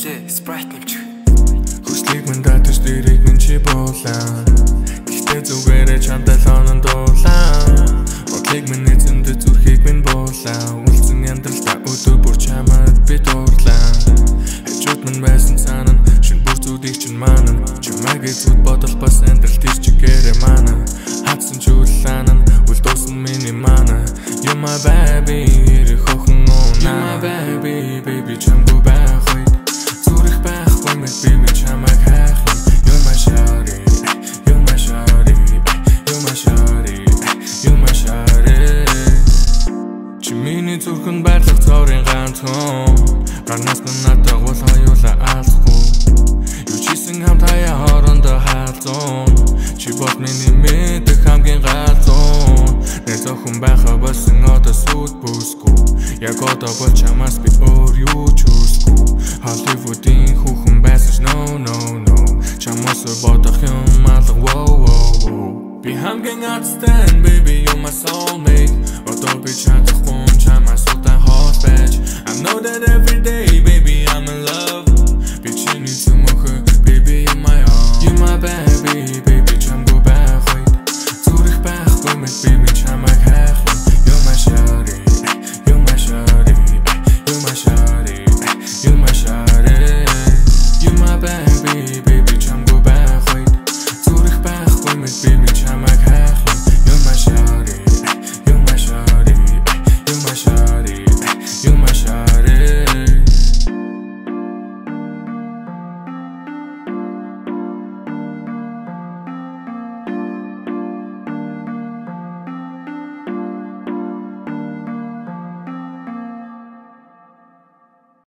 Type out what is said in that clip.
Kle Tngs Хүслийг минь татаж дэрийг минь чи буулаа. Гэхдээ зүгээрээ чамтай лонон дуулаа. Бодлыг минь эзэмдэ зүрхийг минь буулаа. Үлдсэн яндралтай өдөр бүр чамайг би дуурлаа. Хажууд минь байсан санаа шин бүр зүдийг чинь маана. Чамайг эзүүд бодол бас амьдрал тийч чигээрээ маана. Хатсан ч үллаанан үл дуусан миний маана. You're my baby, хохин уна. You're my baby, baby чамгүй байхгүй. Зүрх байхгүй мэт би минь чамайг хайх юм. You're my shawty, you're my shawty, you're my shawty, you're my shawty. Чи миний зүрхэнд байрлах цорын ганцхан. Гарнаас нь надад гол хоёулаа алсахгүй. Юу ч хийсэн хамтаяа хоорондоо хаалцсан. Чи бод миний мэдэх хамгийн галзуун. Нэ зохин байхаа болсон одоо сүт бүсгүй. Яг одоо бол чамаас би өөр юу ч хүсэхгүй. Hollywood-ийн хүүхэн байсан ч no Чамаас бодох юм алга wow. Би хамгийн outstand baby you're my soulmate. Одоо би чадахгүй чамаас удаан хоол байж. I know that every day baby I'm in